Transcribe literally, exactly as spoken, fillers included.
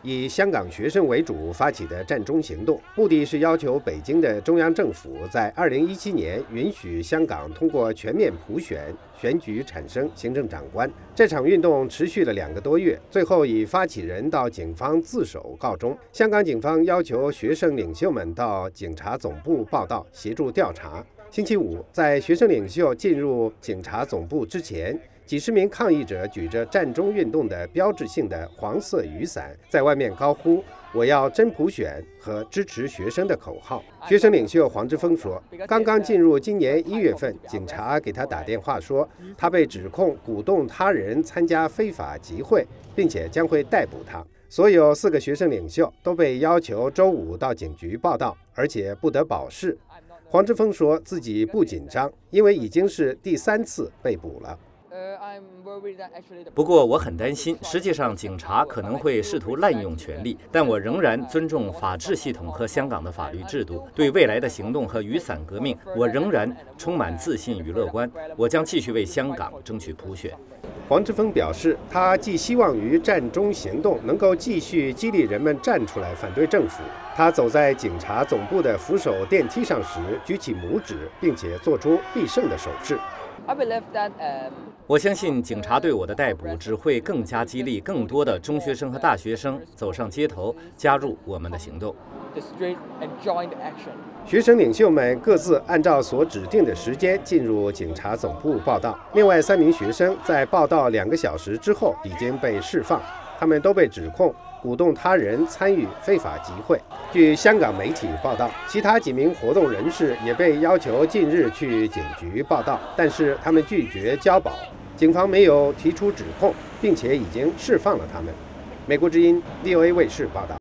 以香港学生为主发起的占中行动，目的是要求北京的中央政府在二零一七年允许香港通过全面普选选举产生行政长官。这场运动持续了两个多月，最后以发起人到警方自首告终。香港警方要求学生领袖们到警察总部报到，协助调查。星期五，在学生领袖进入警察总部之前，几十名抗议者举着占中运动的标志性的黄色雨伞，在外面高呼“我要真普选”和支持学生的口号。学生领袖黄之锋说，刚刚进入今年一月份，警察给他打电话说，他被指控鼓动他人参加非法集会，并且将会逮捕他。所有四个学生领袖都被要求周五到警局报到，而且不得保释。黄之锋说自己不紧张，因为已经是第三次被捕了。 不过我很担心，实际上警察可能会试图滥用权力，但我仍然尊重法治系统和香港的法律制度。对未来的行动和雨伞革命，我仍然充满自信与乐观。我将继续为香港争取普选。 黄之锋表示，他寄希望于占中行动能够继续激励人们站出来反对政府。他走在警察总部的扶手电梯上时，举起拇指，并且做出必胜的手势。 我相信警察对我的逮捕只会更加激励更多的中学生和大学生走上街头，加入我们的行动。 学生领袖们各自按照所指定的时间进入警察总部报到。另外三名学生在报到两个小时之后已经被释放，他们都被指控鼓动他人参与非法集会。据香港媒体报道，其他几名活动人士也被要求近日去警局报到，但是他们拒绝交保。警方没有提出指控，并且已经释放了他们。美国之音 V O A 卫视报道。